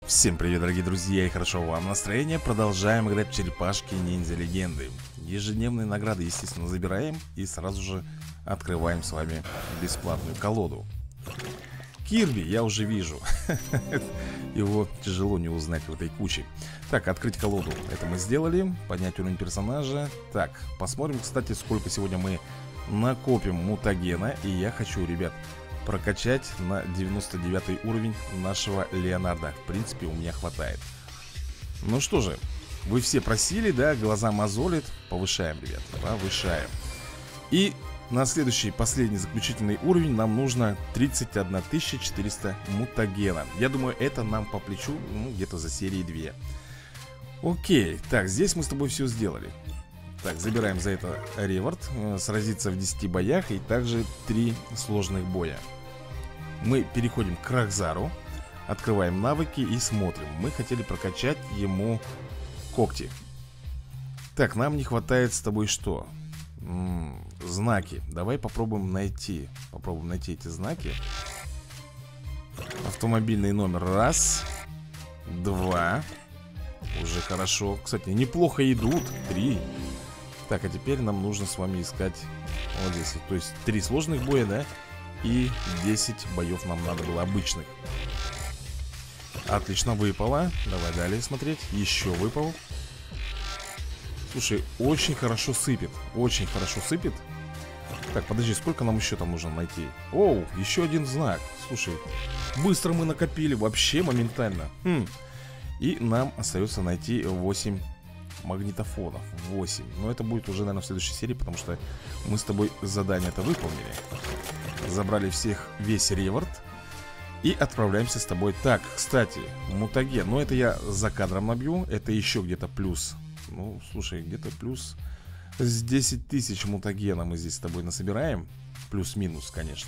Всем привет, дорогие друзья, и хорошо вам настроение. Продолжаем играть в черепашки ниндзя легенды. Ежедневные награды, естественно, забираем и сразу же открываем с вами бесплатную колоду. Кирби я уже вижу. Его тяжело не узнать в этой куче. Так, открыть колоду. Это мы сделали. Поднять уровень персонажа. Так, посмотрим, кстати, сколько сегодня мы накопим мутагена. И я хочу, ребят, прокачать на 99 уровень нашего Леонардо. В принципе, у меня хватает. Ну что же, вы все просили, да, глаза мозолит. Повышаем, ребят, повышаем. И на следующий, последний, заключительный уровень нам нужно 31 400 мутагена. Я думаю, это нам по плечу, ну, где-то за серии 2. Окей, так, здесь мы с тобой все сделали. Так, забираем за это реворд. Сразиться в 10 боях и также 3 сложных боя. Мы переходим к Рахзару. Открываем навыки и смотрим. Мы хотели прокачать ему когти. Так, нам не хватает с тобой что? Знаки. Давай попробуем найти. Попробуем найти эти знаки. Автомобильный номер. Раз. Два. Уже хорошо. Кстати, неплохо идут. 3. Так, а теперь нам нужно с вами искать вот здесь. То есть 3 сложных боя, да? И 10 боев нам надо было обычных. Отлично, выпало. Давай далее смотреть. Еще выпал. Слушай, очень хорошо сыпет. Очень хорошо сыпет. Так, подожди, сколько нам еще там нужно найти? Оу, еще один знак. Слушай, быстро мы накопили. Вообще моментально. И нам остается найти 8 магнитофонов. 8. Но это будет уже, наверное, в следующей серии, потому что мы с тобой задание-то выполнили. Забрали всех, весь реворд. И отправляемся с тобой. Так, кстати, мутаген. Но это я за кадром набью. Это еще где-то плюс. Ну, слушай, где-то плюс с 10 тысяч мутагена мы здесь с тобой насобираем. Плюс-минус, конечно.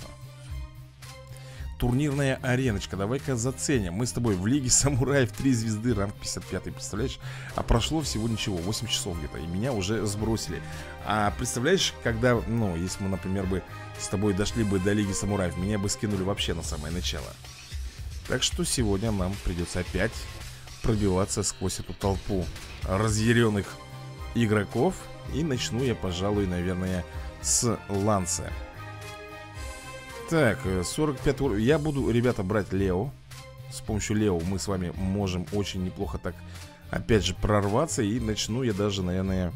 Турнирная ареночка, давай-ка заценим. Мы с тобой в Лиге Самураев 3 звезды, ранг 55, представляешь? А прошло всего ничего, 8 часов где-то. И меня уже сбросили. А представляешь, когда, ну, если мы, например, бы с тобой дошли бы до Лиги Самураев, меня бы скинули вообще на самое начало. Так что сегодня нам придется опять пробиваться сквозь эту толпу разъяренных игроков. И начну я, пожалуй, наверное, с Ланса. Так, 45 уровень. Я буду, ребята, брать Лео. С помощью Лео мы с вами можем очень неплохо так, опять же, прорваться. И начну я даже, наверное,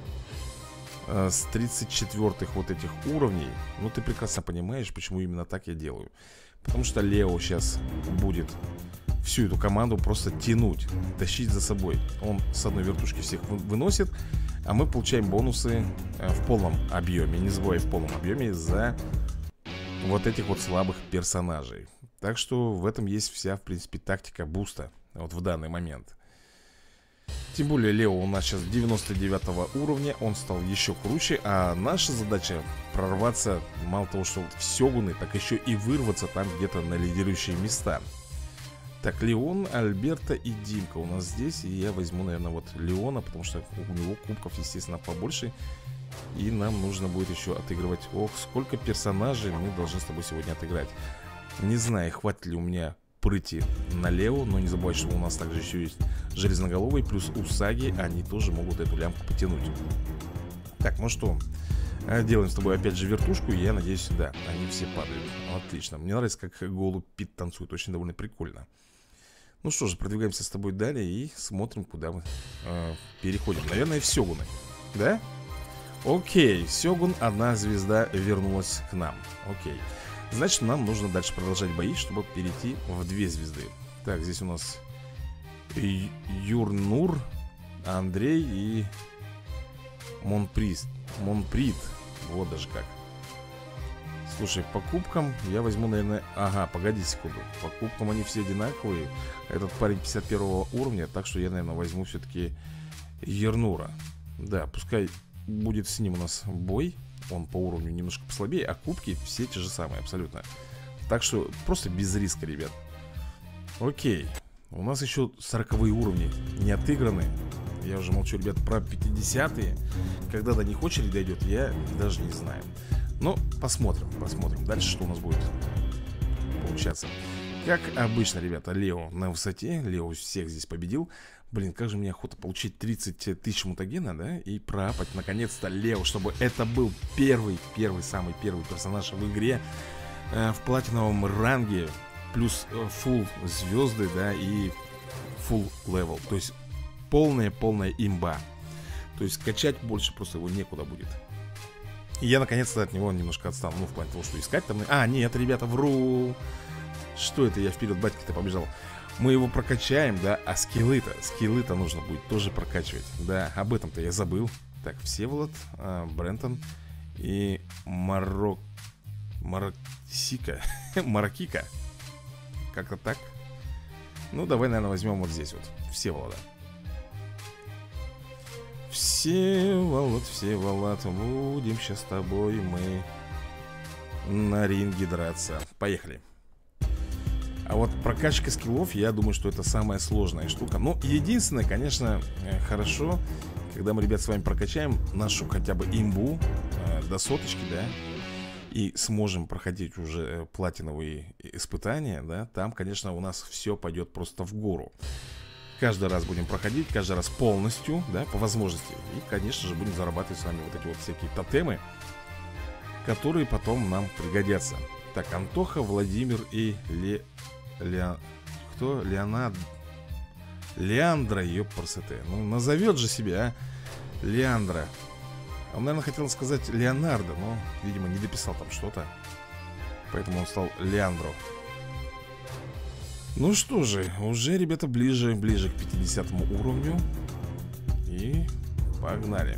с 34-х вот этих уровней. Ну, ты прекрасно понимаешь, почему именно так я делаю. Потому что Лео сейчас будет всю эту команду просто тянуть, тащить за собой. Он с одной вертушки всех выносит. А мы получаем бонусы в полном объеме. Не забывай, в полном объеме за вот этих вот слабых персонажей. Так что в этом есть вся, в принципе, тактика буста вот в данный момент. Тем более Лео у нас сейчас 99 уровня. Он стал еще круче. А наша задача прорваться, мало того, что в Сёгуны, так еще и вырваться там где-то на лидирующие места. Так, Леон, Альберта и Димка у нас здесь. И я возьму, наверное, вот Леона, потому что у него кубков, естественно, побольше. И нам нужно будет еще отыгрывать. Ох, сколько персонажей мы должны с тобой сегодня отыграть. Не знаю, хватит ли у меня прыти на Лео. Но не забывай, что у нас также еще есть Железноголовый плюс Усаги. Они тоже могут эту лямку потянуть. Так, ну что, делаем с тобой опять же вертушку. И я надеюсь, да, они все падают. Отлично, мне нравится, как голубь Пит танцует. Очень довольно прикольно. Ну что же, продвигаемся с тобой далее. И смотрим, куда мы переходим. Наверное, в Сёгуны, да? Окей, Сёгун, 1 звезда вернулась к нам. Окей. Значит, нам нужно дальше продолжать бои, чтобы перейти в 2 звезды. Так, здесь у нас Юрнур, Андрей и Монприт. Вот даже как. Слушай, по кубкам я возьму, наверное... Ага, погоди секунду. По кубкам они все одинаковые. Этот парень 51 уровня. Так что я, наверное, возьму все-таки Юрнура. Да, пускай будет с ним у нас бой. Он по уровню немножко послабее. А кубки все те же самые абсолютно. Так что просто без риска, ребят. Окей. У нас еще 40-е уровни не отыграны. Я уже молчу, ребят, про 50-е. Когда до них очередь дойдет, я даже не знаю. Но посмотрим. Дальше что у нас будет получаться. Как обычно, ребята, Лео на высоте. Лео всех здесь победил. Блин, как же мне охота получить 30 тысяч мутагена, да? И проапать наконец-то Лео, чтобы это был самый первый персонаж в игре в платиновом ранге. Плюс full звезды, да, и full level. То есть полная имба. То есть качать больше просто его некуда будет. И я наконец-то от него немножко отстану. Ну, в плане того, что искать там. А, нет, ребята, вру. Что это я вперед батьки-то побежал? Мы его прокачаем, да, а скиллы-то нужно будет тоже прокачивать. Да, об этом-то я забыл. Так, Всеволод, Брентон и Маракика. Как-то так. Ну, давай, наверное, возьмем вот здесь вот Всеволода. Всеволод, будем сейчас с тобой мы на ринге драться. Поехали. А вот прокачка скиллов, я думаю, что это самая сложная штука. Ну, единственное, конечно, хорошо, когда мы, ребят, с вами прокачаем нашу хотя бы имбу до соточки, да, и сможем проходить уже платиновые испытания, да, там, конечно, у нас все пойдет просто в гору. Каждый раз будем проходить, каждый раз полностью, да, по возможности. И, конечно же, будем зарабатывать с вами вот эти вот всякие тотемы, которые потом нам пригодятся. Так, Антоха, Владимир и кто? Леандра, ёпарсете. Ну, назовет же себя, а? Леандра. Он, наверное, хотел сказать Леонардо, но, видимо, не дописал там что-то. Поэтому он стал Леандро. Ну что же, уже, ребята, ближе к 50 уровню. И погнали.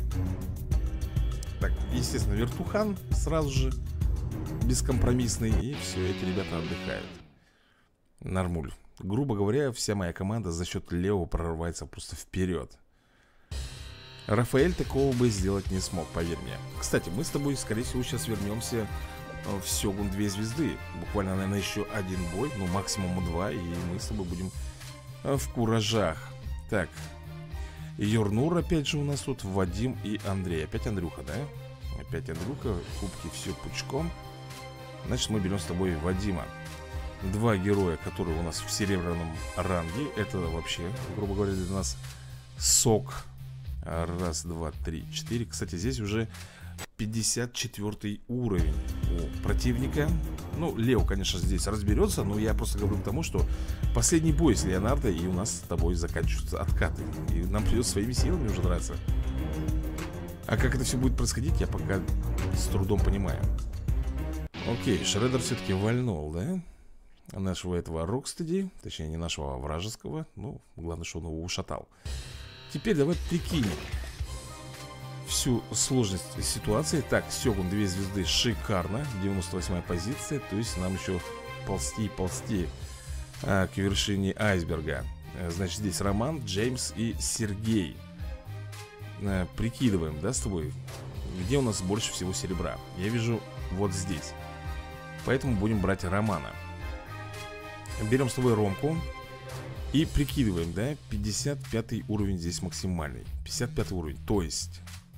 Так, естественно, вертухан сразу же бескомпромиссный. И все, эти ребята отдыхают. Нормуль. Грубо говоря, вся моя команда за счет Лео прорывается просто вперед. Рафаэль такого бы сделать не смог, поверь мне. Кстати, мы с тобой, скорее всего, сейчас вернемся в Сёгун 2 звезды. Буквально, наверное, еще один бой, ну, максимум 2. И мы с тобой будем в куражах. Так, Юрнур опять же у нас тут, Вадим и Андрей. Опять Андрюха, да? Опять Андрюха, кубки все пучком. Значит, мы берем с тобой Вадима. Два героя, которые у нас в серебряном ранге. Это вообще, грубо говоря, для нас сок. Раз, два, три, четыре. Кстати, здесь уже 54 уровень у противника. Ну, Лео, конечно, здесь разберется. Но я просто говорю к тому, что последний бой с Леонардо, и у нас с тобой заканчиваются откаты. И нам придется своими силами уже драться. А как это все будет происходить, я пока с трудом понимаю. Окей, Шреддер все-таки вальнул, да? Нашего этого Рокстеди. Точнее, не нашего, а вражеского. Ну, главное, что он его ушатал. Теперь давай прикинем всю сложность ситуации. Так, Сёгун 2 звезды, шикарно. 98-я позиция. То есть нам еще ползти и ползти к вершине айсберга. Значит, здесь Роман, Джеймс и Сергей. Прикидываем, да, с тобой, где у нас больше всего серебра. Я вижу вот здесь. Поэтому будем брать Романа. Берем с тобой Ромку и прикидываем, да, 55 уровень здесь максимальный. 55 уровень, то есть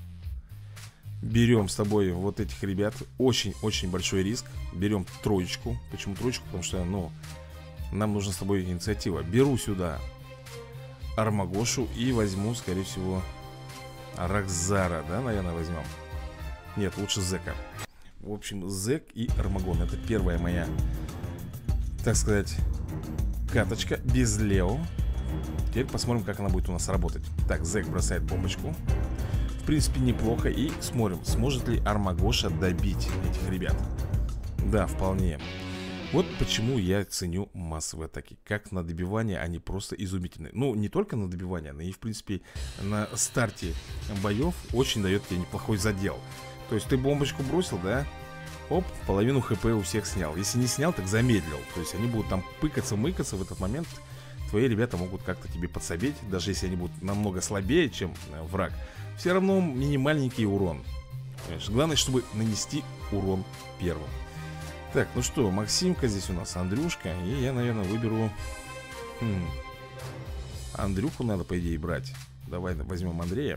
берем с тобой вот этих ребят. Очень-очень большой риск. Берем троечку. Почему троечку? Потому что, ну, нам нужна с тобой инициатива. Беру сюда Армагошу и возьму, скорее всего, Рокзара, да, наверное, возьмем. Нет, лучше Зека. В общем, Зек и Армагон. Это первая моя, так сказать, каточка без Лео. Теперь посмотрим, как она будет у нас работать. Так, Зек бросает бомбочку. В принципе, неплохо. И смотрим, сможет ли Армагоша добить этих ребят. Да, вполне. Вот почему я ценю массовые атаки. Как на добивание они просто изумительны. Ну, не только на добивание, но и, в принципе, на старте боев очень дает тебе неплохой задел. То есть ты бомбочку бросил, да? Оп, половину хп у всех снял. Если не снял, так замедлил. То есть они будут там пыкаться-мыкаться в этот момент. Твои ребята могут как-то тебе подсобить. Даже если они будут намного слабее, чем враг. Все равно минимальненький урон. Понимаешь? Главное, чтобы нанести урон первым. Так, ну что, Максимка здесь у нас, Андрюшка. И я, наверное, выберу Андрюху надо, по идее, брать. Давай возьмем Андрея.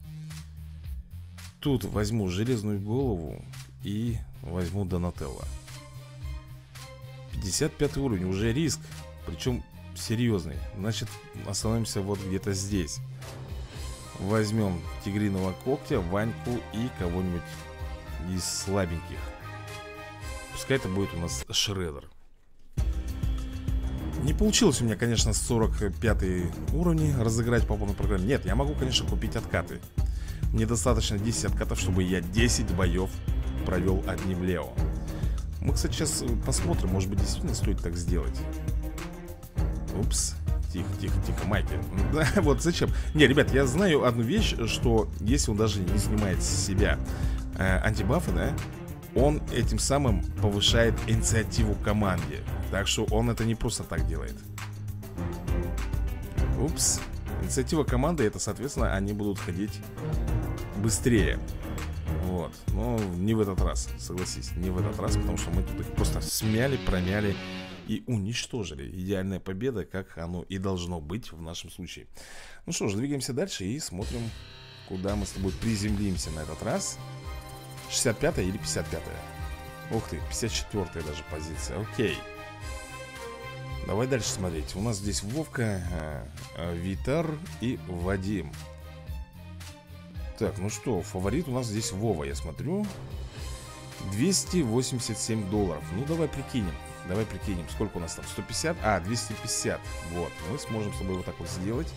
Тут возьму Железную Голову и возьму Донателло. 55 уровень, уже риск. Причем серьезный. Значит, остановимся вот где-то здесь. Возьмем тигриного когтя, Ваньку и кого-нибудь из слабеньких. Пускай это будет у нас Шреддер. Не получилось у меня, конечно, с 45 уровни разыграть по полной программе. Нет, я могу, конечно, купить откаты. Мне достаточно 10 откатов, чтобы я 10 боев провел одним Лео. Мы, кстати, сейчас посмотрим, может быть, действительно стоит так сделать. Упс. Тихо, тихо, тихо, Майки. Да, вот зачем? Не, ребят, я знаю одну вещь, что если он даже не снимает с себя антибафы, да, он этим самым повышает инициативу команде. Так что он это не просто так делает. Упс. Инициатива команды, это, соответственно, они будут ходить быстрее. Вот. Но не в этот раз, согласись, не в этот раз, потому что мы тут их просто смяли, промяли и уничтожили. Идеальная победа, как оно и должно быть в нашем случае. Ну что ж, двигаемся дальше и смотрим, куда мы с тобой приземлимся на этот раз. 65-я или 55-я? Ух ты, 54-я даже позиция. Окей. Давай дальше смотреть. У нас здесь Вовка, Витар и Вадим. Так, ну что, фаворит у нас здесь Вова, я смотрю. $287. Ну, давай прикинем. Давай прикинем, сколько у нас там, 150? А, 250. Вот, мы сможем с тобой вот так вот сделать.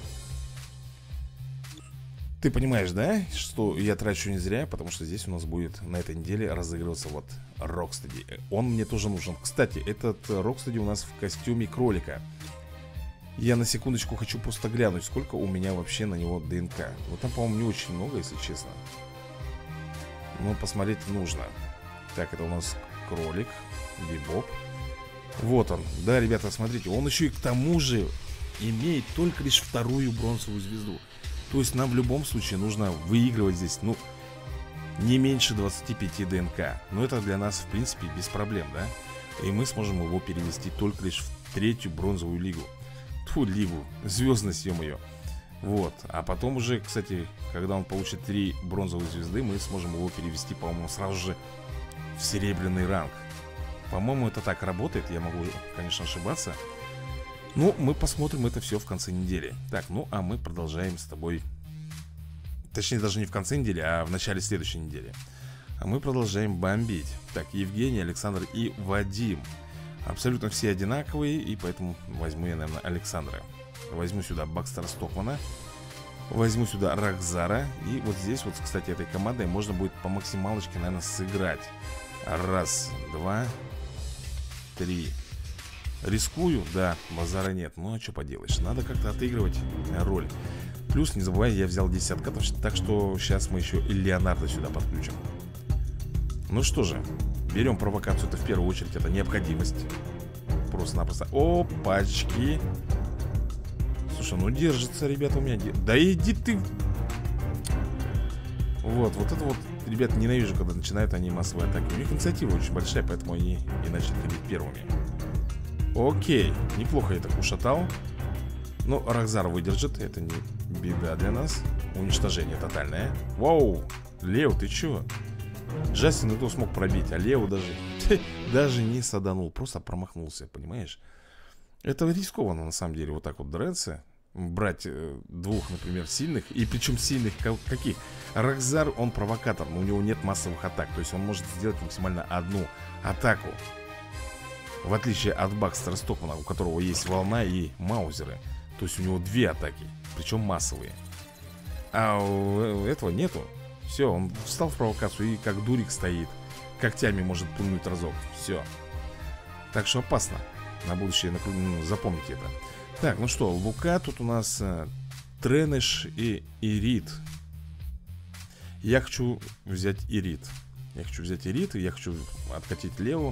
Ты понимаешь, да, что я трачу не зря, потому что здесь у нас будет на этой неделе разыгрываться вот Рокстеди. Он мне тоже нужен. Кстати, этот Рокстеди у нас в костюме кролика. Я на секундочку хочу просто глянуть, сколько у меня вообще на него ДНК. Ну там, по-моему, не очень много, если честно. Но посмотреть нужно. Так, это у нас кролик, Бибоп. Вот он, да, ребята, смотрите. Он еще и к тому же имеет только лишь вторую бронзовую звезду. То есть нам в любом случае нужно выигрывать здесь, ну, не меньше 25 ДНК. Но это для нас, в принципе, без проблем, да? И мы сможем его перевести только лишь в третью бронзовую лигу. Тьфу, лигу, звездность, ё-моё. Вот, а потом уже, кстати, когда он получит 3 бронзовые звезды, мы сможем его перевести, по-моему, сразу же в серебряный ранг. По-моему, это так работает, я могу, конечно, ошибаться. Ну, мы посмотрим это все в конце недели. Так, ну, а мы продолжаем с тобой. Точнее, даже не в конце недели, а в начале следующей недели. А мы продолжаем бомбить. Так, Евгений, Александр и Вадим. Абсолютно все одинаковые, и поэтому возьму я, наверное, Александра. Возьму сюда Бакстера Стокмана. Возьму сюда Рокзара. И вот здесь вот, кстати, этой командой можно будет по максималочке, наверное, сыграть. Раз, два, три. Рискую, да, базара нет. Ну, а что поделаешь, надо как-то отыгрывать роль. Плюс, не забывай, я взял 10 откатов. Так что сейчас мы еще и Леонардо сюда подключим. Ну что же, берем провокацию. Это в первую очередь, это необходимость. Просто-напросто. Опачки. Слушай, ну держится, ребята, у меня. Да иди ты. Вот это вот, ребят, ненавижу, когда начинают они массовые атаки. У них инициатива очень большая, поэтому они и начали ходить первыми. Окей, неплохо я так ушатал. Но Рокзар выдержит, это не беда для нас. Уничтожение тотальное. Вау, Лео, ты чё? Джастин и то смог пробить, а Лео даже не саданул, просто промахнулся, понимаешь? Это рискованно, на самом деле, вот так вот драться. Брать двух, например, сильных. И причем сильных каких? Рокзар, он провокатор, но у него нет массовых атак. То есть он может сделать максимально одну атаку. В отличие от Бакстера Стокмана, у которого есть волна и маузеры. То есть у него 2 атаки, причем массовые. А у этого нету. Все, он встал в провокацию и как дурик стоит. Когтями может пульнуть разок. Все. Так что опасно. На будущее запомните это. Так, ну что, Лука, тут у нас Тренеш и Ирит. Я хочу взять Ирит. Я хочу откатить Леву.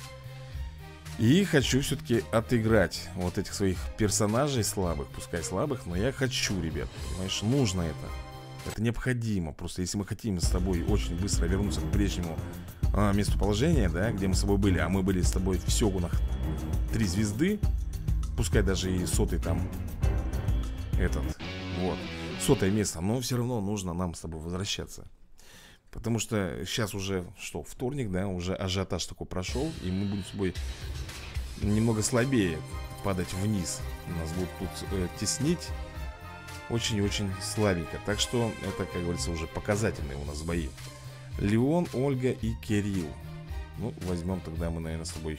И хочу все-таки отыграть вот этих своих персонажей слабых. Пускай слабых, но я хочу, ребят. Понимаешь, нужно это. Это необходимо. Просто если мы хотим с тобой очень быстро вернуться к прежнему местоположению, да, где мы с тобой были. А мы были с тобой в Сёгунах 3 звезды. Пускай даже и 100-й там этот, вот, 100-е место. Но все равно нужно нам с тобой возвращаться. Потому что сейчас уже, что, вторник, да, уже ажиотаж такой прошел. И мы будем с тобой немного слабее падать вниз. Нас будут тут теснить очень и очень слабенько. Так что это, как говорится, уже показательные у нас бои. Леон, Ольга и Кирилл. Ну, возьмем тогда мы, наверное, с тобой.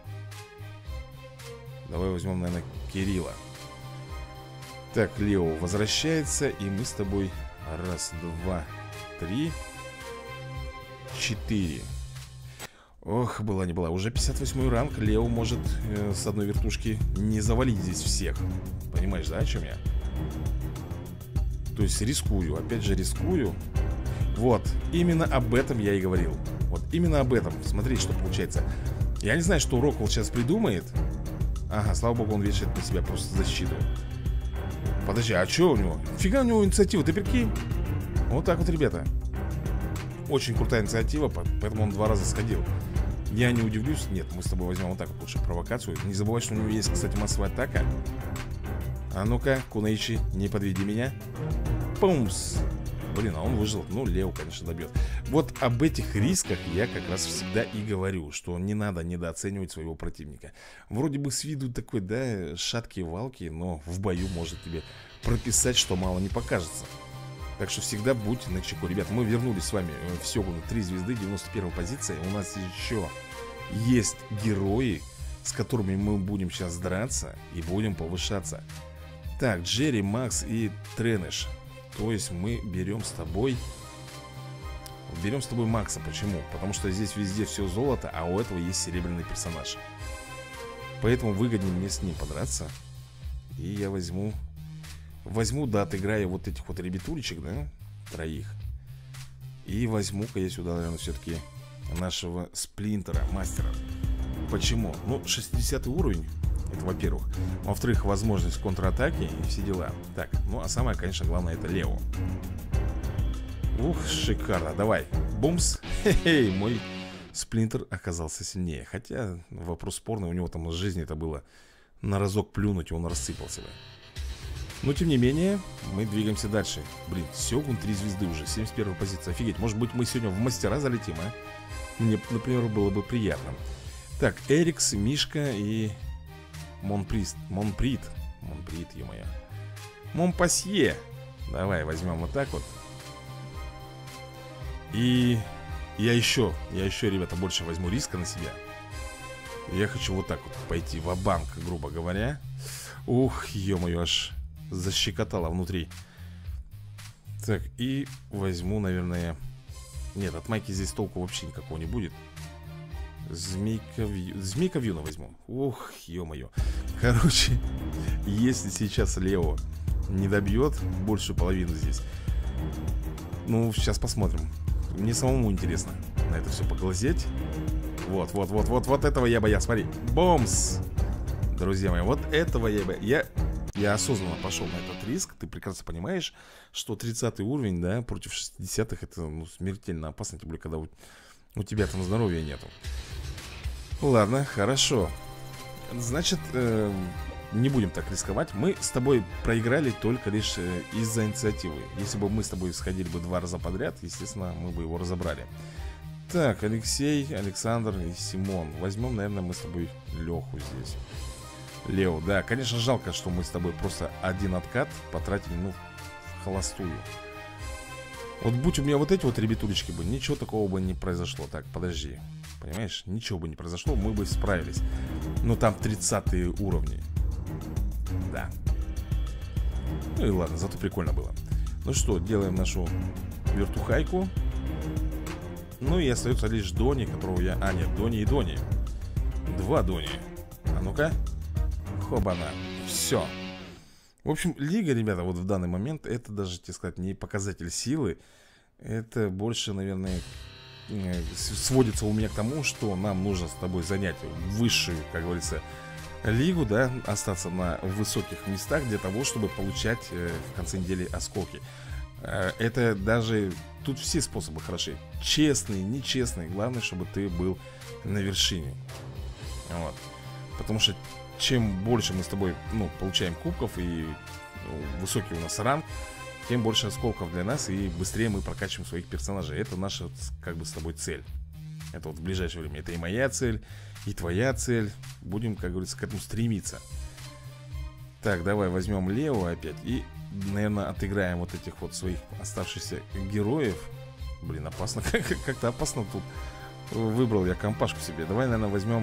Давай возьмем, наверное, Кирилла. Так, Лео возвращается. И мы с тобой. Раз, два, три, 4. Ох, была не была. Уже 58 ранг. Лео может с одной вертушки не завалить здесь всех. Понимаешь, да, о чем я? То есть рискую. Опять же рискую. Вот, именно об этом я и говорил. Вот именно об этом. Смотрите, что получается. Я не знаю, что Роквелл сейчас придумает. Ага, слава богу, он вешает на себя просто защиту. Подожди, а что у него? Фига у него инициатива, ты прикинь? Вот так вот, ребята. Очень крутая инициатива, поэтому он 2 раза сходил. Я не удивлюсь. Нет, мы с тобой возьмем вот так вот лучше провокацию. Не забывай, что у него есть, кстати, массовая атака. А ну-ка, Кунаичи, не подведи меня. Пумс. Блин, а он выжил. Ну, Лео, конечно, добьет. Вот об этих рисках я как раз всегда и говорю, что не надо недооценивать своего противника. Вроде бы с виду такой, да, шаткие-валки, но в бою может тебе прописать, что мало не покажется. Так что всегда будь начеку. Ребят, мы вернулись с вами в Сёгуну 3 звезды, 91 позиция. У нас еще есть герои, с которыми мы будем сейчас драться и будем повышаться. Так, Джерри, Макс и Тренеш. То есть мы берем с тобой Макса. Почему? Потому что здесь везде все золото, а у этого есть серебряный персонаж. Поэтому выгоднее мне с ним подраться. И я возьму, да, отыграю вот этих вот ребятулечек, да, 3. И возьму-ка я сюда, наверное, все-таки нашего Сплинтера, мастера. Почему? Ну, 60 уровень. Это во-первых. Во-вторых, возможность контратаки и все дела. Так, ну а самое, конечно, главное, это Лео. Ух, шикарно. Давай, бумс. Хе-хей, мой Сплинтер оказался сильнее. Хотя вопрос спорный, у него там из жизни это было на разок плюнуть, и он рассыпался бы. Но тем не менее, мы двигаемся дальше. Блин, Сёгун 3 звезды уже, 71 позиция. Офигеть, может быть мы сегодня в мастера залетим, а? Мне, например, было бы приятно. Так, Эрикс, Мишка и Монприт, ё-моё. Монпасье. Давай возьмем вот так вот. И я еще, ребята, больше возьму риска на себя. Я хочу вот так вот пойти ва-банк, грубо говоря. Ух, ё-моё, аж защекотало внутри. Так, и возьму, наверное... Нет, от майки здесь толку вообще никакого не будет. Змейка Вьюна возьму. Ух, ё-моё. Короче, если сейчас Лео не добьет большую половину здесь, ну, сейчас посмотрим. Мне самому интересно на это все поглазеть. Вот этого я боялся. Смотри, бомс. Друзья мои, вот этого я боялся. Я осознанно пошел на этот риск. Ты прекрасно понимаешь, что 30 уровень, да, против 60-х это, ну, смертельно опасно. Тем более, когда у тебя там здоровья нету. Ладно, хорошо. Значит, не будем так рисковать. Мы с тобой проиграли только лишь из-за инициативы. Если бы мы с тобой сходили бы 2 раза подряд, естественно, мы бы его разобрали. Так, Алексей, Александр и Симон. Возьмем, наверное, мы с тобой Леху здесь. Лео, да, конечно, жалко, что мы с тобой просто один откат потратили, ну, в холостую. Вот будь у меня вот эти вот ребятулечки бы, ничего такого бы не произошло. Так, подожди. Понимаешь, ничего бы не произошло, мы бы справились. Но там 30-е уровни. Да. Ну и ладно, зато прикольно было. Ну что, делаем нашу вертухайку. Ну и остается лишь Дони, которого я... А, нет, Дони и Дони. 2 Дони. А ну-ка. Хобана. Все. В общем, лига, ребята, вот в данный момент, это даже, так сказать, не показатель силы. Это больше, наверное, сводится у меня к тому, что нам нужно с тобой занять высшую, как говорится, лигу, да, остаться на высоких местах для того, чтобы получать в конце недели осколки. Это даже... Тут все способы хороши. Честный, нечестный. Главное, чтобы ты был на вершине. Вот. Потому что чем больше мы с тобой, ну, получаем кубков и высокий у нас ранг, тем больше осколков для нас, и быстрее мы прокачиваем своих персонажей. Это наша, как бы, с тобой цель. Это вот в ближайшее время. Это и моя цель, и твоя цель. Будем, как говорится, к этому стремиться. Так, давай возьмем Лео опять и, наверное, отыграем вот этих вот своих оставшихся героев. Блин, опасно, как-то опасно тут. Выбрал я компашку себе. Давай, наверное, возьмем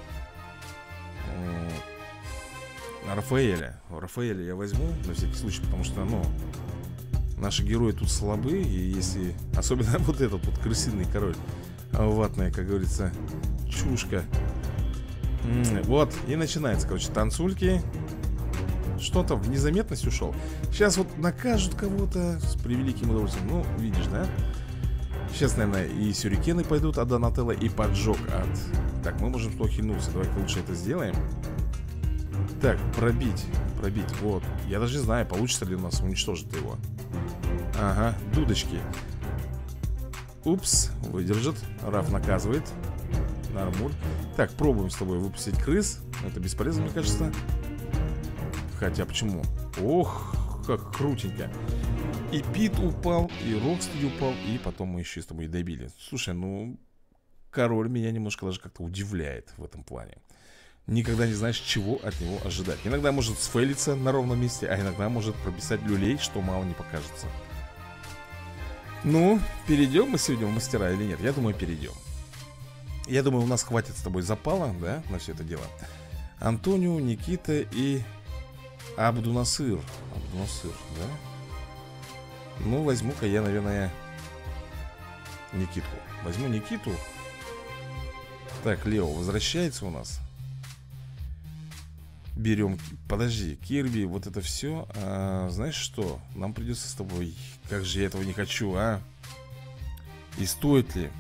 Рафаэля я возьму на всякий случай, потому что, ну, наши герои тут слабы. И если, особенно вот этот вот крысиный король, ватная, как говорится, чушка. Вот, и начинается, короче, танцульки. Что-то в незаметность ушел. Сейчас вот накажут кого-то с превеликим удовольствием. Ну, видишь, да? Сейчас, наверное, и сюрикены пойдут от Донателло, и поджог от... Так, мы можем что хильнуться. Давай-ка лучше это сделаем. Так, пробить. Вот, я даже не знаю, получится ли у нас уничтожить его. Ага, дудочки. Упс, выдержит. Раф наказывает. Нормуль. Так, пробуем с тобой выпустить крыс. Это бесполезно, мне кажется. Хотя почему? Ох, как крутенько. И Пит упал, и Рокстеди упал, и потом мы еще с тобой добили. Слушай, ну, король меня немножко даже как-то удивляет в этом плане. Никогда не знаешь, чего от него ожидать. Иногда может сфейлиться на ровном месте, а иногда может прописать люлей, что мало не покажется. Ну, перейдем мы сегодня в мастера или нет? Я думаю, перейдем. Я думаю, у нас хватит с тобой запала, да, на все это дело. Антонио, Никита и Абдунасыр. Абдунасыр, да? Ну, возьму-ка я, наверное, Никитку. Возьму Никиту. Так, Лео возвращается у нас. Берем, подожди, Кирби, вот это все. Знаешь что? Нам придется с тобой. Как же я этого не хочу, а? И стоит ли?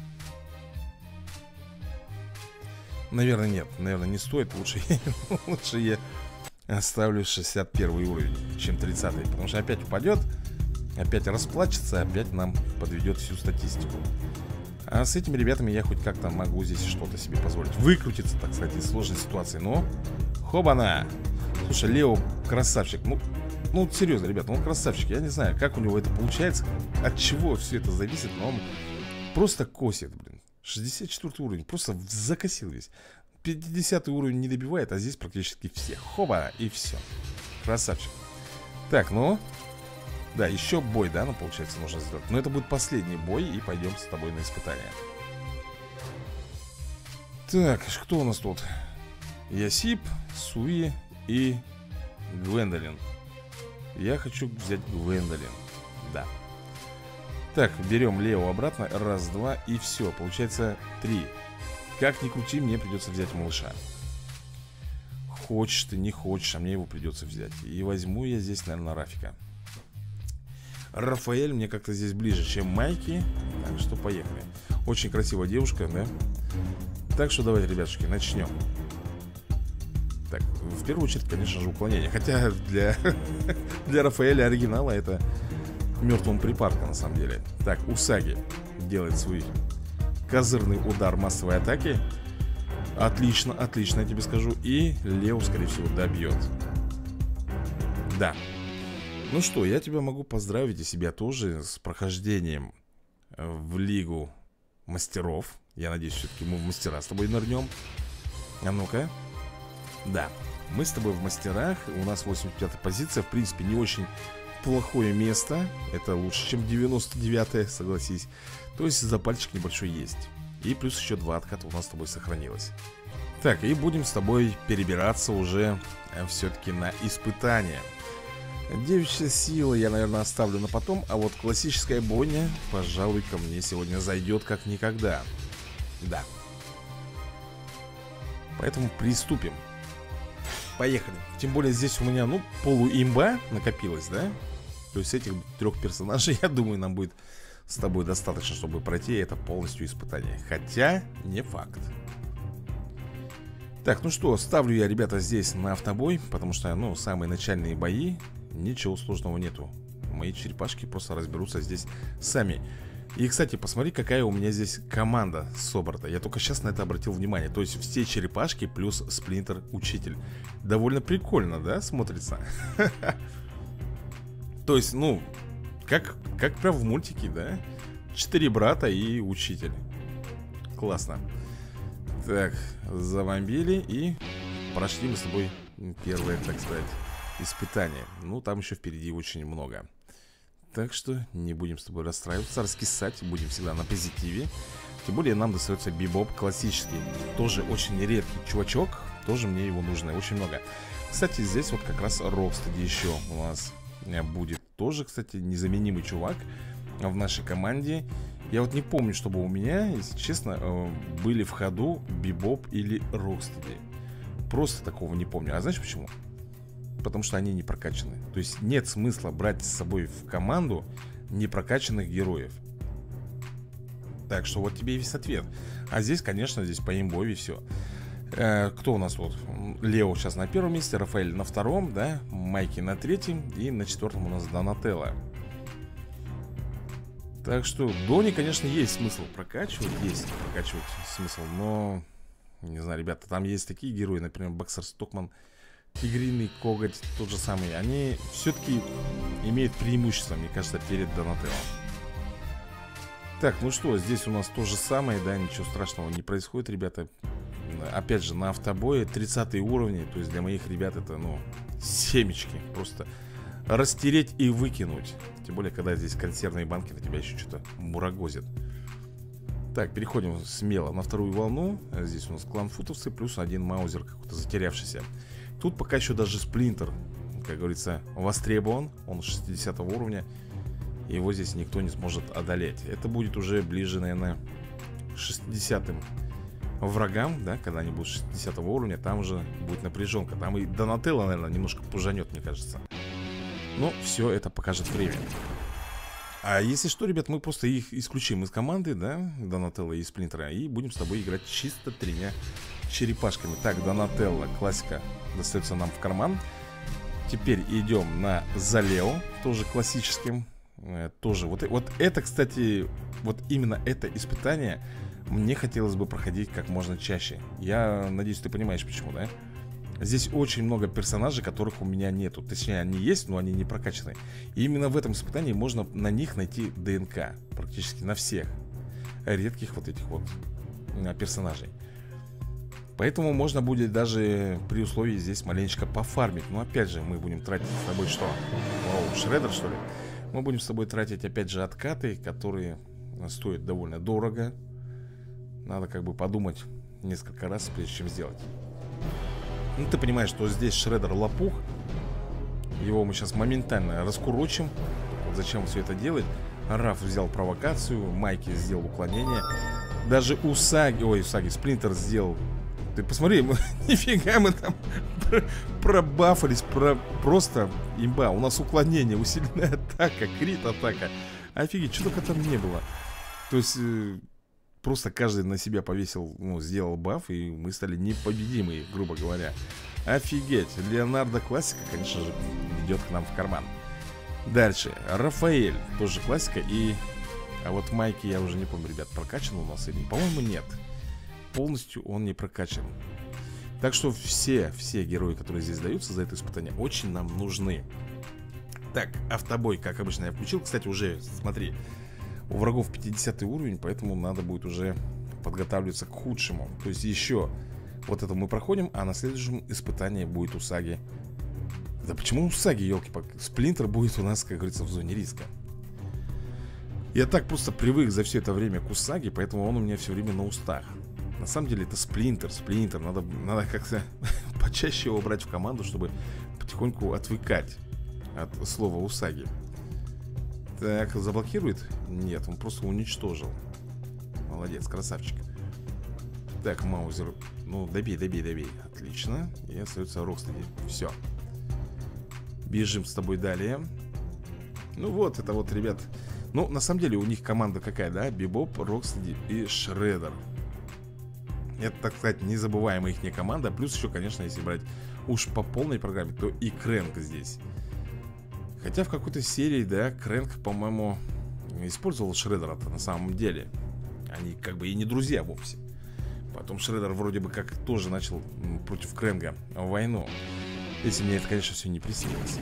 Наверное, нет. Наверное, не стоит. Лучше я оставлю 61 уровень, чем 30-й. Потому что опять упадет, опять расплачется, опять нам подведет всю статистику. А с этими ребятами я хоть как-то могу здесь что-то себе позволить. Выкрутиться, так сказать, из сложной ситуации. Но, хобана! Слушай, Лео красавчик. Ну, серьезно, ребят, он красавчик. Я не знаю, как у него это получается, от чего все это зависит, но он просто косит, блин. 64 уровень, просто закосил весь. 50 уровень не добивает, а здесь практически все. Хоба, и все. Красавчик. Так, ну, да, еще бой, да, ну, получается, нужно сделать. Но это будет последний бой, и пойдем с тобой на испытание. Так, кто у нас тут? Ясип, Суи и Гвендолин. Я хочу взять Гвендолин. Да. Так, берем Лео обратно. Раз, два, и все. Получается 3. Как ни крути, мне придется взять малыша. Хочешь ты, не хочешь, а мне его придется взять. И возьму я здесь, наверное, Рафика. Рафаэль мне как-то здесь ближе, чем Майки. Так что поехали. Очень красивая девушка, да? Так что давайте, ребятушки, начнем. Так, в первую очередь, конечно же, уклонение. Хотя для Рафаэля оригинала это мертвым припарка, на самом деле. Так, Усаги делает свой козырный удар массовой атаки. Отлично, отлично, я тебе скажу. И Лео, скорее всего, добьет. Да. Ну что, я тебя могу поздравить и себя тоже с прохождением в Лигу Мастеров. Я надеюсь, все-таки мы в мастера с тобой нырнем. А ну-ка. Да, мы с тобой в мастерах. У нас 85-я позиция. В принципе, не очень плохое место. Это лучше, чем 99-е, согласись. То есть запальчик небольшой есть. И плюс еще 2 отката у нас с тобой сохранилось. Так, и будем с тобой перебираться уже все-таки на испытания. Девичья сила я, наверное, оставлю на потом. А вот классическая бойня, пожалуй, ко мне сегодня зайдет как никогда. Да. Поэтому приступим. Поехали. Тем более здесь у меня, ну, полуимба накопилась, да? То есть этих 3 персонажей, я думаю, нам будет с тобой достаточно, чтобы пройти это полностью испытание. Хотя, не факт. Так, ну что, ставлю я, ребята, здесь на автобой. Потому что, ну, самые начальные бои. Ничего сложного нету. Мои черепашки просто разберутся здесь сами. И, кстати, посмотри, какая у меня здесь команда собрана. Я только сейчас на это обратил внимание. То есть все черепашки плюс Сплинтер Учитель. Довольно прикольно, да, смотрится? То есть, ну, как прям в мультике, да? 4 брата и учитель. Классно. Так, завамбили и прошли мы с тобой первое, так сказать, испытание. Ну, там еще впереди очень много. Так что не будем с тобой расстраиваться, раскисать. Будем всегда на позитиве. Тем более нам достается бибоп классический. Тоже очень редкий чувачок. Тоже мне его нужно, очень много. Кстати, здесь вот как раз Рокстеди еще у нас будет. Тоже, кстати, незаменимый чувак в нашей команде. Я вот не помню, чтобы у меня, если честно, были в ходу бибоп или Рокстеди. Просто такого не помню. А знаешь почему? Потому что они не прокачаны. То есть нет смысла брать с собой в команду непрокачанных героев. Так что вот тебе и весь ответ. А здесь, конечно, здесь по имбове все. Кто у нас вот? Лео сейчас на первом месте, Рафаэль на втором, да? Майки на третьем. И на четвертом у нас Донателло. Так что Дони, конечно, есть смысл прокачивать. Есть прокачивать смысл. Но, не знаю, ребята, там есть такие герои, например, Боксер Стокман, Тигриный Коготь, тот же самый. Они все-таки имеют преимущество, мне кажется, перед Донателло. Так, ну что, здесь у нас то же самое, да, ничего страшного не происходит, ребята. Опять же, на автобое 30 уровни. То есть для моих ребят это, ну, семечки. Просто растереть и выкинуть. Тем более, когда здесь консервные банки на тебя еще что-то бурагозят. Так, переходим смело на вторую волну. Здесь у нас кланфутовцы плюс один маузер какой-то затерявшийся. Тут пока еще даже сплинтер, как говорится, востребован. Он 60 уровня. Его здесь никто не сможет одолеть. Это будет уже ближе, наверное, к 60-м врагам, да, когда они будут 60 уровня. Там уже будет напряженка. Там и Донателло, наверное, немножко пужанет, мне кажется. Но все это покажет время. А если что, ребят, мы просто их исключим из команды, да, Донателло и Сплинтера, и будем с тобой играть чисто тремя черепашками. Так, Донателло, классика, достается нам в карман. Теперь идем на Залео, тоже классическим. Тоже, вот это, кстати, вот именно это испытание мне хотелось бы проходить как можно чаще. Я надеюсь, ты понимаешь, почему, да? Здесь очень много персонажей, которых у меня нету. Точнее, они есть, но они не прокачаны. И именно в этом испытании можно на них найти ДНК. Практически на всех редких вот этих вот персонажей. Поэтому можно будет даже при условии здесь маленечко пофармить. Но опять же, мы будем тратить с тобой что? Вау, Шреддер, что ли? Мы будем с тобой тратить опять же откаты, которые стоят довольно дорого. Надо как бы подумать несколько раз, прежде чем сделать. Ну, ты понимаешь, что здесь Шреддер лопух. Его мы сейчас моментально раскурочим. Вот зачем все это делать? Раф взял провокацию, Майки сделал уклонение. Даже Усаги, Сплинтер сделал. Ты посмотри, нифига мы там пробафались, просто имба. У нас уклонение, усиленная атака, крит атака. Офигеть, что только там не было. То есть просто каждый на себя повесил, ну, сделал баф, и мы стали непобедимые, грубо говоря. Офигеть, Леонардо классика, конечно же, идет к нам в карман. Дальше, Рафаэль, тоже классика. И... А вот Майки, я уже не помню, ребят, прокачан у нас или... По-моему, нет. Полностью он не прокачан. Так что все герои, которые здесь даются за это испытание, очень нам нужны. Так, автобой, как обычно, я включил. Кстати, уже, смотри, у врагов 50 уровень, поэтому надо будет уже подготавливаться к худшему. То есть еще вот это мы проходим, а на следующем испытании будет Усаги. Да почему Усаги, елки-палки? Сплинтер будет у нас, как говорится, в зоне риска. Я так просто привык за все это время к Усаги, поэтому он у меня все время на устах. На самом деле это Сплинтер. Надо как-то почаще его брать в команду, чтобы потихоньку отвыкать от слова Усаги. Так, заблокирует? Нет, он просто уничтожил. Молодец, красавчик. Так, Маузер. Ну, добей. Отлично. И остается Рокстеди. Все. Бежим с тобой далее. Ну вот, это вот, ребят. Ну, на самом деле у них команда какая, да? Бибоп, Рокстеди и Шреддер. Это, так сказать, незабываемая их команда. Плюс еще, конечно, если брать уж по полной программе, то и Крэнк здесь. Хотя в какой-то серии, да, Крэнк, по-моему, использовал Шреддера-то на самом деле. Они как бы и не друзья вовсе. Потом Шреддер вроде бы как тоже начал против Крэнга войну. Если мне это, конечно, все не приснилось.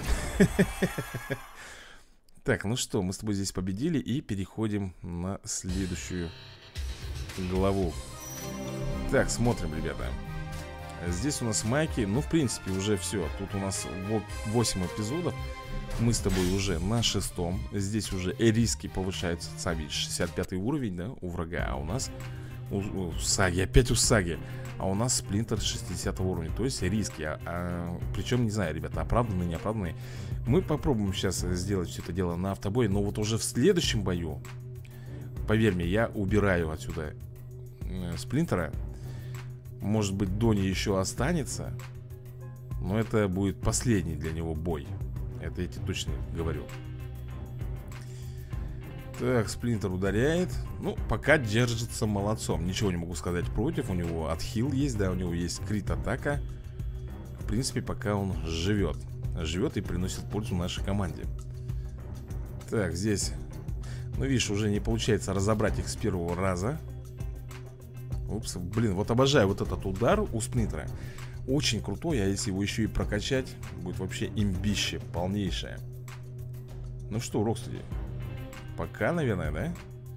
Так, ну что, мы с тобой здесь победили. И переходим на следующую главу. Так, смотрим, ребята. Здесь у нас майки. Ну, в принципе, уже все. Тут у нас 8 эпизодов. Мы с тобой уже на 6-м. Здесь уже риски повышаются. Сами 65 уровень, да, у врага. А у нас у Саги, опять у Саги. А у нас Сплинтер 60 уровня. То есть риски. Причем, не знаю, ребята, оправданные, неоправданные. Мы попробуем сейчас сделать все это дело на автобой. Но вот уже в следующем бою, поверь мне, я убираю отсюда Сплинтера. Может быть, Дони еще останется, но это будет последний для него бой. Это я тебе точно говорю. Так, Сплинтер ударяет. Ну, пока держится молодцом. Ничего не могу сказать против. У него отхил есть, да, у него есть крит-атака. В принципе, пока он живет. Живет и приносит пользу нашей команде. Так, здесь, ну, видишь, уже не получается разобрать их с первого раза. Упс, блин, вот обожаю вот этот удар у Сплинтера. Очень крутой, а если его еще и прокачать, будет вообще имбище полнейшее. Ну что, Рокстеди, пока, наверное, да?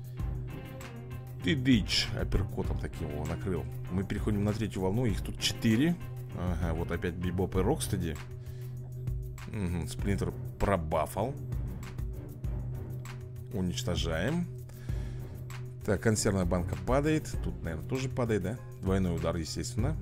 Ты дичь, апперкотом таким его накрыл. Мы переходим на 3-ю волну, их тут 4. Ага, вот опять Бибоп и Рокстеди. Угу, Сплинтер пробафал. Уничтожаем. Так, консервная банка падает. Тут, наверное, тоже падает, да? Двойной удар, естественно.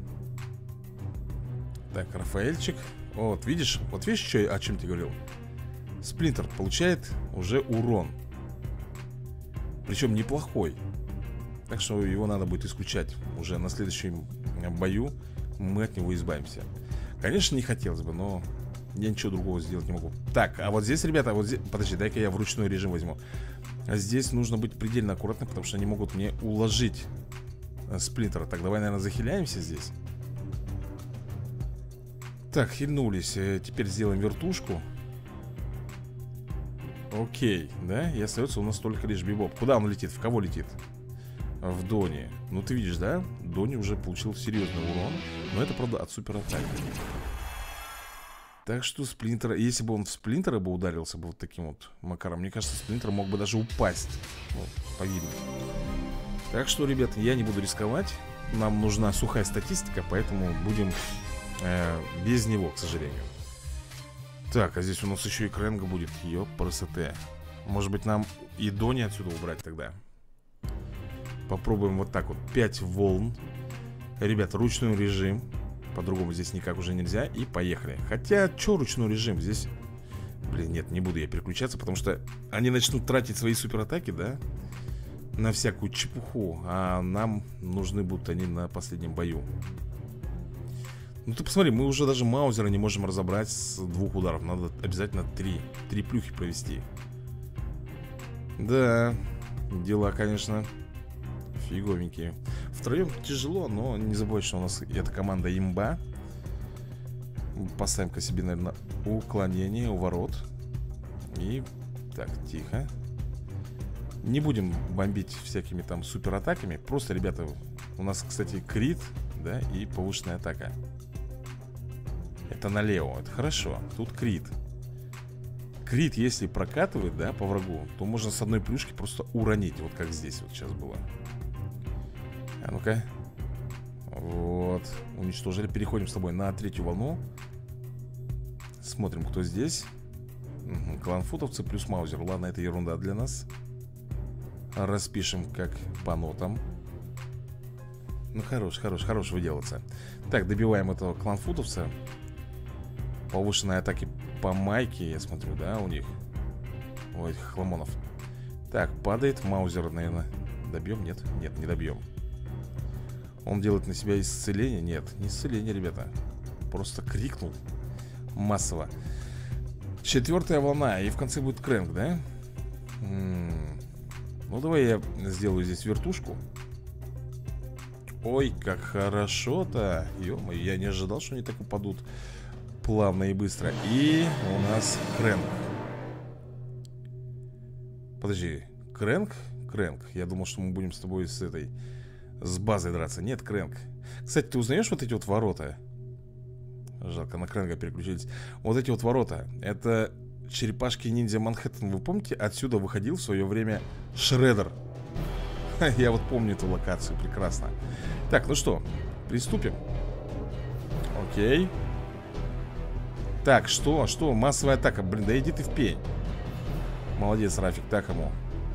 Так, Рафаэльчик. Вот, видишь, что, о чем тебе говорил? Сплинтер получает уже урон. Причем неплохой. Так что его надо будет исключать. Уже на следующем бою мы от него избавимся. Конечно, не хотелось бы, но я ничего другого сделать не могу. Так, а вот здесь, ребята, вот здесь... Подожди, дай-ка я в ручной режим возьму. А здесь нужно быть предельно аккуратным, потому что они могут мне уложить Сплинтера. Так, давай, наверное, захиляемся здесь. Так, хильнулись. Теперь сделаем вертушку. Окей, да? И остается у нас только лишь Бибоп. Куда он летит? В кого летит? В Дони. Ну, ты видишь, да? Дони уже получил серьезный урон. Но это, правда, от суператаки. Так что Сплинтер, если бы он в Сплинтера бы ударился бы вот таким вот макаром, мне кажется, Сплинтер мог бы даже упасть, вот, погибнуть. Так что, ребята, я не буду рисковать. Нам нужна сухая статистика, поэтому будем без него, к сожалению. Так, а здесь у нас еще и Крэнга будет. Ёпрст. Может быть, нам и Дони отсюда убрать тогда. Попробуем вот так вот. 5 волн. Ребята, ручной режим. По-другому здесь никак уже нельзя. И поехали. Хотя, что ручной режим? Здесь... Блин, нет, не буду я переключаться, потому что они начнут тратить свои суператаки, да? На всякую чепуху. А нам нужны будут они на последнем бою. Ну ты посмотри, мы уже даже Маузера не можем разобрать с 2 ударов. Надо обязательно 3 плюхи провести. Да, дела, конечно, фиговенькие. Втроем тяжело, но не забывай, что у нас эта команда имба. Поставим-ка себе, наверное, уклонение у ворот. И так, тихо. Не будем бомбить всякими там суператаками. Просто, ребята, у нас, кстати, крит, да, и повышенная атака. Это налево, это хорошо. Тут крит. Крит, если прокатывает, да, по врагу, то можно с одной плюшки просто уронить. Вот как здесь вот сейчас было. А ну-ка. Вот, уничтожили. Переходим с тобой на 3-ю волну. Смотрим, кто здесь. Кланфутовцы плюс Маузер. Ладно, это ерунда для нас. Распишем как по нотам. Ну, хорош выделаться. Так, добиваем этого кланфутовца. Повышенные атаки по майке, я смотрю, да, у них. У этих хламонов. Так, падает Маузер, наверное. Добьем? Нет, не добьем. Он делает на себя исцеление? Нет, не исцеление, ребята. Просто крикнул массово. 4-я волна, и в конце будет Крэнк, да? Ну, давай я сделаю здесь вертушку. Ой, как хорошо-то. Ё-моё, я не ожидал, что они так упадут плавно и быстро. И у нас Крэнк. Подожди, Крэнк? Крэнк. Я думал, что мы будем с тобой с базой драться. Нет, Крэнк. Кстати, ты узнаешь вот эти вот ворота? Жалко, на Крэнга переключились. Вот эти вот ворота. Это черепашки ниндзя Манхэттен. Вы помните, отсюда выходил в свое время Шреддер? Я вот помню эту локацию прекрасно. Так, ну что, приступим. Окей. Так, что? Массовая атака. Блин, да иди ты в пень. Молодец, Рафик, так ему.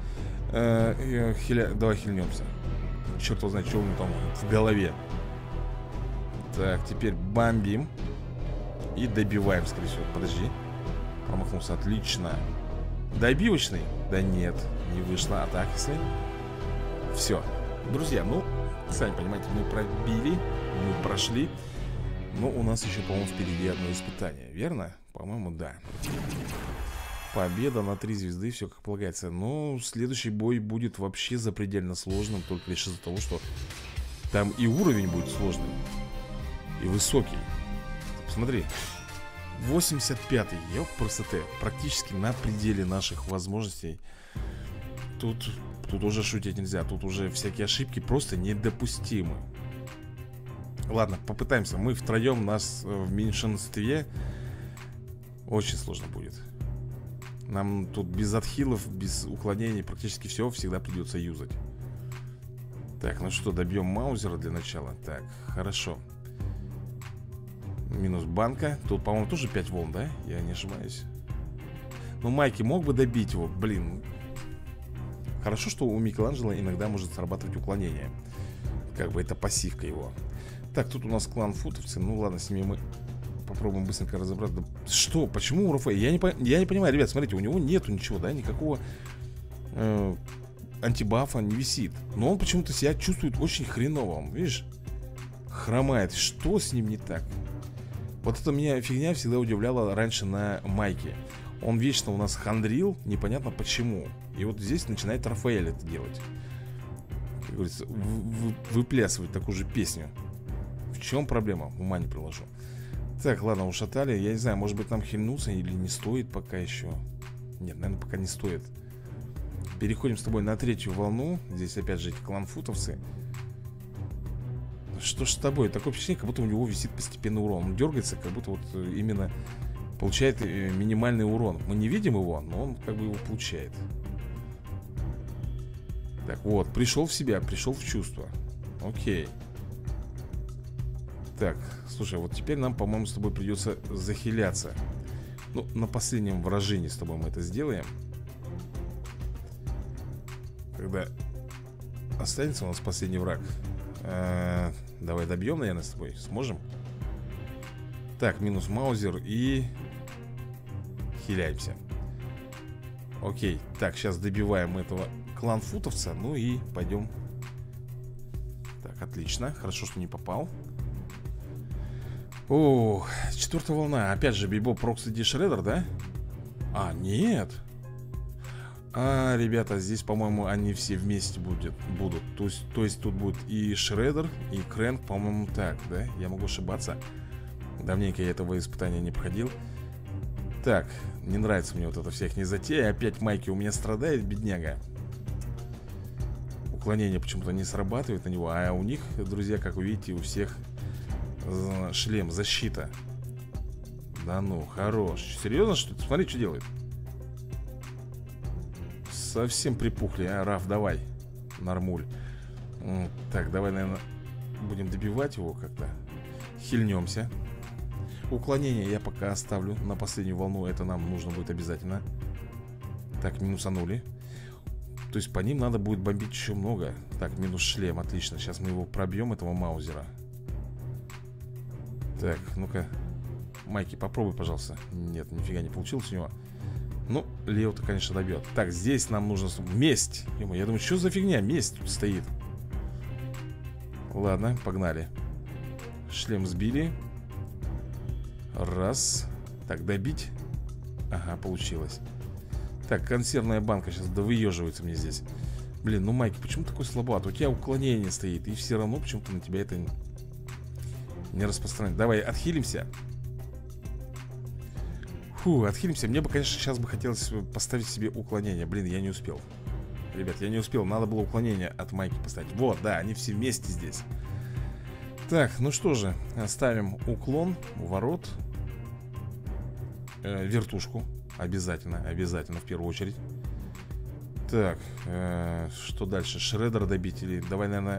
Давай хильнемся. Черт его знает, что у него там в голове. Так, теперь бомбим. И добиваем, скорее всего. Подожди. Промахнулся, отлично. Добивочный? Да нет, не вышло. А так, если... Все. Друзья, ну, сами понимаете, мы пробили, мы прошли. Но у нас еще, по-моему, впереди одно испытание. Верно? По-моему, да. Победа на 3 звезды, все как полагается. Но следующий бой будет вообще запредельно сложным. Только лишь из-за того, что там и уровень будет сложным. И высокий. Посмотри. 85-й, ёпрст, практически на пределе наших возможностей. Тут уже шутить нельзя. Тут уже всякие ошибки просто недопустимы. Ладно, попытаемся. Мы втроем, нас в меньшинстве. Очень сложно будет. Нам тут без отхилов, без уклонений практически все всегда придется юзать. Так, ну что, добьем Маузера для начала. Так, хорошо. Минус банка. Тут, по-моему, тоже 5 волн, да? Я не ошибаюсь. Ну, Майки мог бы добить его. Блин. Хорошо, что у Микеланджело иногда может срабатывать уклонение. Как бы это пассивка его. Так, тут у нас клан футовцы. Ну, ладно, с ними мы попробуем быстренько разобраться. Что? Почему у Рафаэля? Я не понимаю, ребят, смотрите, у него нету ничего, да? Никакого антибафа не висит. Но он почему-то себя чувствует очень хреново. Видишь? Хромает. Что с ним не так? Вот эта меня фигня всегда удивляла раньше на Майке. Он вечно у нас хандрил, непонятно почему. И вот здесь начинает Рафаэль это делать. Как говорится, выплясывать такую же песню. В чем проблема? Ума не приложу. Так, ладно, ушатали. Я не знаю, может быть нам хильнуться или не стоит пока еще. Нет, наверное, пока не стоит. Переходим с тобой на 3-ю волну. Здесь опять же эти кланфутовцы. Что ж с тобой? Такое впечатление, как будто у него висит постепенный урон. Он дергается, как будто вот именно получает минимальный урон. Мы не видим его, но он как бы его получает. Так, вот, пришел в себя, пришел в чувство. Окей. Так, слушай, вот теперь нам, по-моему, с тобой придется захиляться. Ну, на последнем выражении с тобой мы это сделаем. Когда останется у нас последний враг. Давай добьем, наверное, с тобой. Сможем? Так, минус Маузер и хиляемся. Окей, так, сейчас добиваем этого кланфутовца. Ну и пойдем. Так, отлично, хорошо, что не попал. О, 4-я волна. Опять же, Бибоп, Рокстеди, Шреддер, да? А, нет. А, ребята, здесь, по-моему, они все вместе будут. То есть тут будет и Шреддер, и Крэнк, по-моему, так, да? Я могу ошибаться. Давненько я этого испытания не проходил. Так, не нравится мне вот это всех незатея. Опять Майки у меня страдает, бедняга. Уклонение почему-то не срабатывает на него. А у них, друзья, как вы видите, у всех шлем, защита. Да ну, хорош. Серьезно, что ли? Смотри, что делает. Совсем припухли, а, Раф, давай. Нормуль. Так, давай, наверное, будем добивать его как-то. Хильнемся. Уклонение я пока оставлю на последнюю волну. Это нам нужно будет обязательно. Так, минусанули. То есть по ним надо будет бомбить еще много. Так, минус шлем, отлично. Сейчас мы его пробьем, этого Маузера. Так, ну-ка. Майки, попробуй, пожалуйста. Нет, нифига не получилось у него. Ну, Лео-то, конечно, добьет. Так, здесь нам нужно... Месть! Я думаю, что за фигня? Месть тут стоит. Ладно, погнали. Шлем сбили. Раз. Так, добить. Ага, получилось. Так, консервная банка сейчас довыеживается мне здесь. Блин, ну, Майки, почему такой слабоват? У тебя уклонение стоит, и все равно почему-то на тебя это не распространяет. Давай, отхилимся. Фу, отхилимся. Мне бы, конечно, сейчас бы хотелось поставить себе уклонение. Блин, я не успел. Ребят, я не успел. Надо было уклонение от Майки поставить. Вот, да, они все вместе здесь. Так, ну что же, ставим уклон, ворот, вертушку. Обязательно, обязательно в первую очередь. Так, что дальше? Шреддера добить или... Давай, наверное,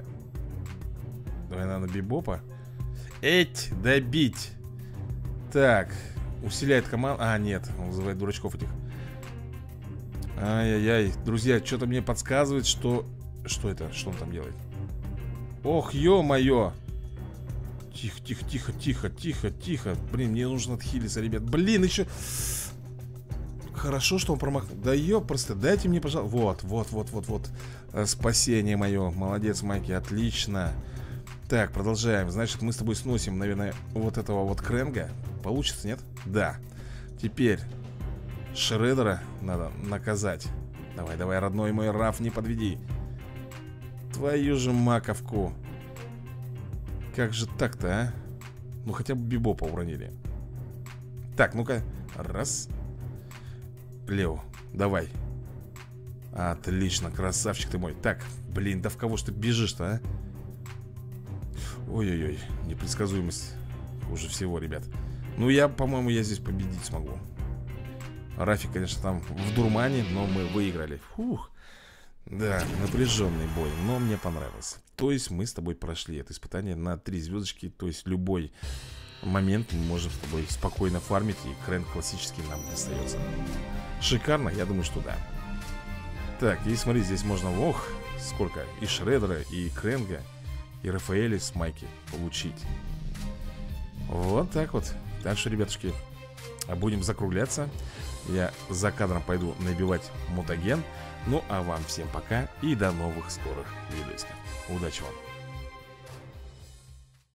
Бибопа. Эть, добить. Так, усиляет команду. А, нет, он вызывает дурачков этих. Ай-яй-яй, друзья, что-то мне подсказывает, что... Что это? Что он там делает? Ох, ё-моё. Тихо, тихо, тихо, тихо, тихо, тихо. Блин, мне нужно отхилиться, ребят. Блин, еще... Хорошо, что он промахнул. Да просто дайте мне, пожалуйста. Вот. Спасение мое. Молодец, Майки, отлично. Так, продолжаем. Значит, мы с тобой сносим, наверное, вот этого вот Крэнга. Получится, нет? Да. Теперь Шреддера надо наказать. Давай, родной мой Раф, не подведи. Твою же маковку. Как же так-то, а? Ну, хотя бы Бибопа уронили. Так, ну-ка. Раз. Лео, давай. Отлично, красавчик ты мой. Так, блин, да в кого ж ты бежишь-то, а? Ой-ой-ой, непредсказуемость хуже всего, ребят. Ну, по-моему, я здесь победить смогу. Рафик, конечно, там в дурмане, но мы выиграли. Фух. Да, напряженный бой, но мне понравился. То есть мы с тобой прошли это испытание на 3 звездочки. То есть любой момент мы можем с тобой спокойно фармить, и Крэнг классический нам достается. Шикарно? Я думаю, что да. Так, и смотри, здесь можно, ох, сколько. И Шреддера, и Крэнга, и Рафаэля с Майки получить. Вот так вот. Так что, ребятушки, будем закругляться. Я за кадром пойду набивать мутаген. Ну, а вам всем пока и до новых скорых видосиков. Удачи вам!